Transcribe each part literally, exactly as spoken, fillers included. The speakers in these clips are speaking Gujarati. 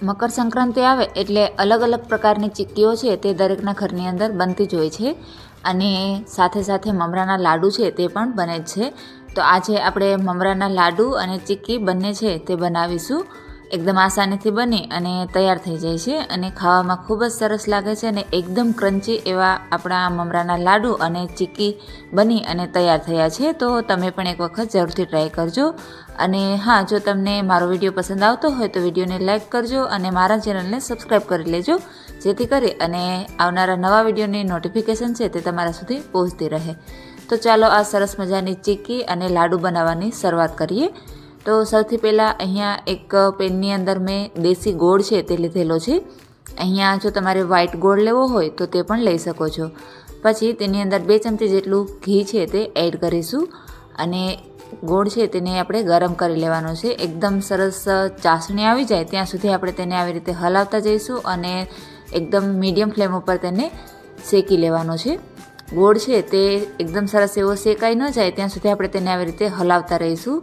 મકર સંક્રાંતિ આવે એટલે અલગ અલગ પ્રકારની ચીક્કીઓ છે તે દરેકના ઘરની અંદર બનતી જ હોય છે અને સાથે સાથે મમરાના લાડુ છે તે પણ બને જ છે। તો આજે આપણે મમરાના લાડુ અને ચીક્કી બંને છે તે બનાવીશું। એકદમ આસાનીથી બની અને તૈયાર થઈ જાય છે અને ખાવામાં ખૂબ જ સરસ લાગે છે અને એકદમ ક્રન્ચી એવા આપણા મમરાના લાડુ અને ચીક્કી બની અને તૈયાર થયા છે। તો તમે પણ એક વખત જરૂરથી ટ્રાય કરજો। અને હા, જો તમને મારો વિડીયો પસંદ આવતો હોય તો વિડીયોને લાઇક કરજો અને મારા ચેનલને સબસ્ક્રાઈબ કરી લેજો, જેથી કરી અને આવનારા નવા વિડીયોની નોટિફિકેશન છે તે તમારા સુધી પહોંચતી રહે। તો ચાલો આ સરસ મજાની ચીક્કી અને લાડુ બનાવવાની શરૂઆત કરીએ। તો સૌથી પહેલાં અહીંયા એક પેનની અંદર મેં દેશી ગોળ છે તે લીધેલો છે। અહીંયા જો તમારે વ્હાઈટ ગોળ લેવો હોય તો તે પણ લઈ શકો છો। પછી તેની અંદર બે ચમચી જેટલું ઘી છે તે એડ કરીશું અને ગોળ છે તેને આપણે ગરમ કરી લેવાનો છે। એકદમ સરસ ચાસણી આવી જાય ત્યાં સુધી આપણે તેને આવી રીતે હલાવતા જઈશું અને એકદમ મીડિયમ ફ્લેમ ઉપર તેને શેકી લેવાનો છે। ગોળ છે તે એકદમ સરસ એવો શેકાઈ ન જાય ત્યાં સુધી આપણે તેને આવી રીતે હલાવતા રહીશું।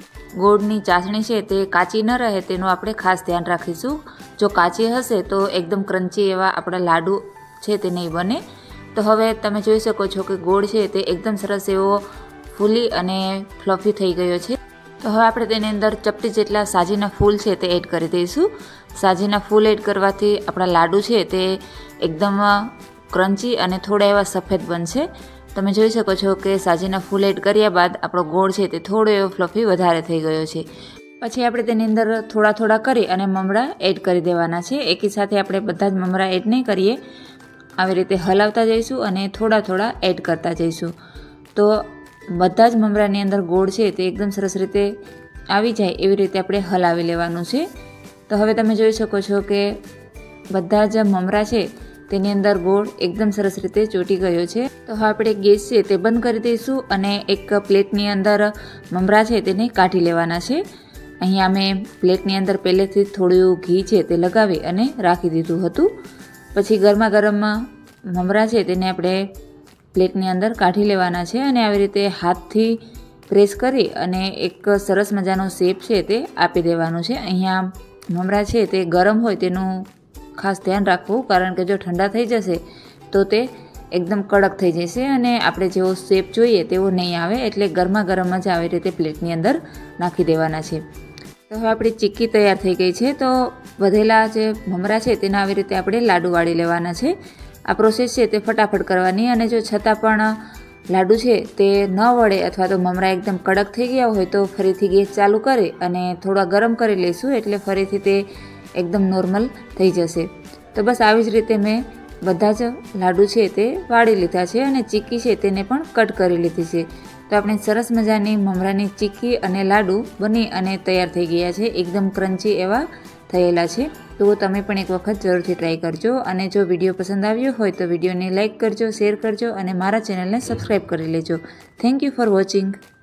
ગોળની ચાસણી છે તે કાચી ન રહે તેનું આપણે ખાસ ધ્યાન રાખીશું। જો કાચી હશે તો એકદમ ક્રન્ચી એવા આપણા લાડુ છે તે નહીં બને। તો હવે તમે જોઈ શકો છો કે ગોળ છે તે એકદમ સરસ એવો ફૂલી અને ફ્લફી થઈ ગયો છે। તો હવે આપણે તેની અંદર ચપટી જેટલા સાજીના ફૂલ છે તે એડ કરી દઈશું। સાજીના ફૂલ એડ કરવાથી આપણા લાડુ છે તે એકદમ ક્રન્ચી અને થોડા એવા સફેદ બનશે। તમે જોઈ શકો છો કે સાજીના ફૂલ એડ કર્યા બાદ આપણો ગોળ છે તે થોડો એવો ફ્લફી વધારે થઈ ગયો છે। પછી આપણે તેની અંદર થોડા થોડા કરી અને મમરા એડ કરી દેવાના છે। એકી સાથે આપણે બધા જ મમરા એડ નહીં કરીએ, આવી રીતે હલાવતા જઈશું અને થોડા થોડા એડ કરતા જઈશું। તો બધા જ મમરાની અંદર ગોળ છે તે એકદમ સરસ રીતે આવી જાય એવી રીતે આપણે હલાવી લેવાનું છે। તો હવે તમે જોઈ શકો છો કે બધા જ મમરા છે તેની અંદર ગોળ એકદમ સરસ રીતે ચોંટી ગયો છે। તો હવે આપણે ગેસ છે તે બંધ કરી દઈશું અને એક પ્લેટની અંદર મમરા છે તેને કાઢી લેવાના છે। અહીંયા મેં પ્લેટની અંદર પહેલેથી થોડું ઘી છે તે લગાવી અને રાખી દીધું હતું। પછી ગરમા ગરમ મમરા છે તેને આપણે પ્લેટની અંદર કાઢી લેવાના છે અને આવી રીતે હાથથી પ્રેસ કરી અને એક સરસ મજાનો શેપ છે તે આપી દેવાનો છે। અહીંયા મમરા છે તે ગરમ હોય તેનું ખાસ ધ્યાન રાખવું, કારણ કે જો ઠંડા થઈ જશે તો તે એકદમ કડક થઈ જશે અને આપણે જેવો શેપ જોઈએ તેવો નહીં આવે। એટલે ગરમા ગરમ જ આવી રીતે પ્લેટની અંદર નાખી દેવાના છે। તો હવે આપણી ચીક્કી તૈયાર થઈ ગઈ છે। તો વધેલા જે મમરા છે તેના આવી રીતે આપણે લાડુ વાળી લેવાના છે। આ પ્રોસેસ છે તે ફટાફટ કરવાની અને જો છતાં પણ લાડુ છે તે ન વળે અથવા તો મમરા એકદમ કડક થઈ ગયા હોય તો ફરીથી ગેસ ચાલુ કરી અને થોડા ગરમ કરી લઈશું, એટલે ફરીથી તે એકદમ નોર્મલ થઈ જશે। તો બસ આવી જ રીતે મેં બધા જ લાડુ છે તે વાળી લીધા છે અને ચીક્કી છે તેને પણ કટ કરી લીધી છે। તો આપણે સરસ મજાની મમરાની ચીક્કી અને લાડુ બની અને તૈયાર થઈ ગયા છે, એકદમ ક્રન્ચી એવા થયેલા છે। તો તમે પણ એક વખત જરૂરથી ટ્રાય કરજો અને જો વિડીયો પસંદ આવ્યો હોય તો વિડીયોને લાઇક કરજો, શેર કરજો અને મારા ચેનલને સબસ્ક્રાઈબ કરી લેજો। Thank you for watching.